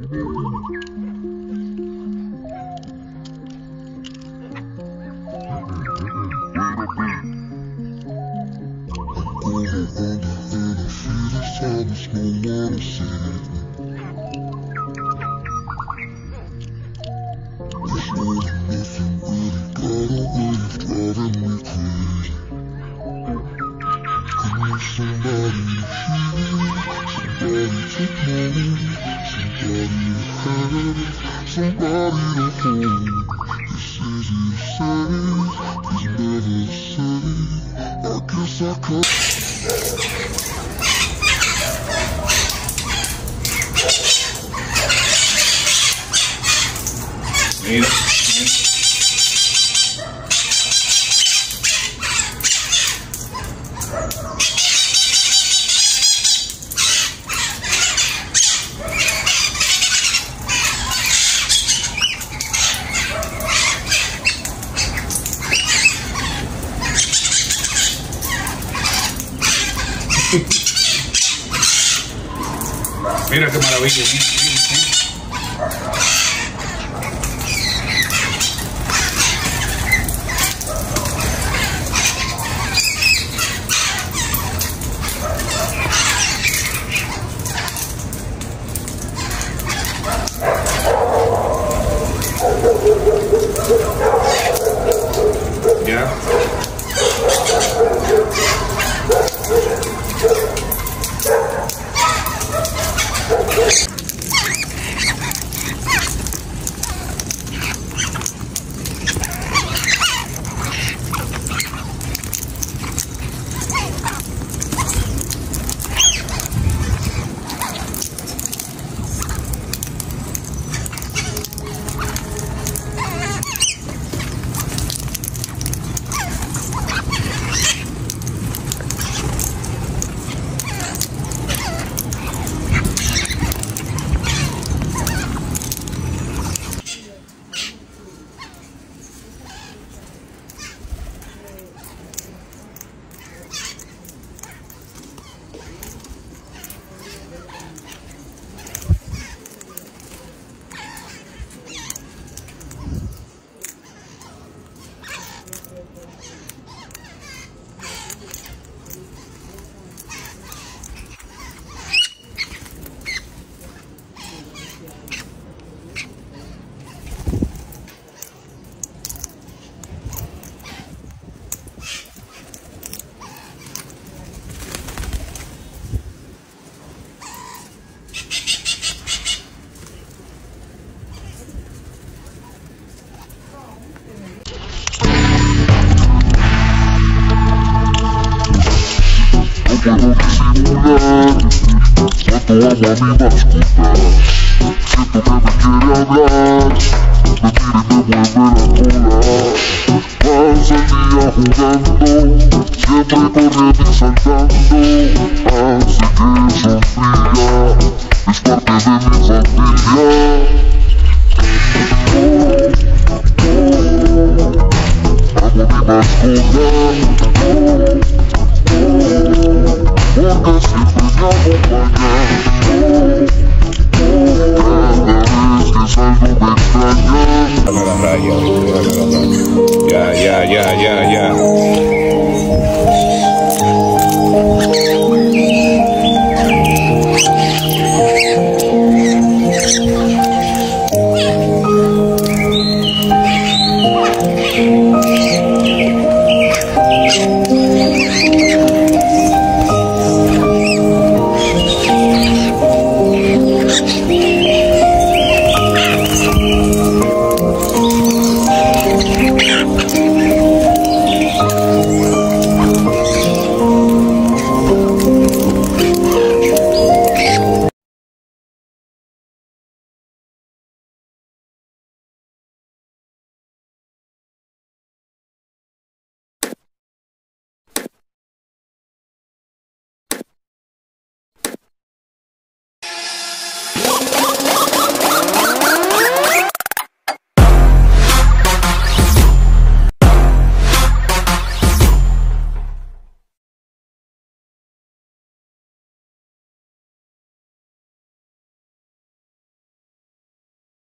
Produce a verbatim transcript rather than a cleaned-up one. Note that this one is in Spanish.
Mira, mira qué maravilla. Mira, mira, mira. Ya. puedo disimular cuánto amo a mi mascota. Siento que me quiere hablar, me mira y me mueve la cola. Pasa el día jugando, siempre corriendo y saltando, así que sonría, es parte de mi familia. Oh, oh, amo a mi mascota. Oh, porque siempre me acompaña. Cada vez que salgo me extraña. Ya, ya, ya, ya, ya.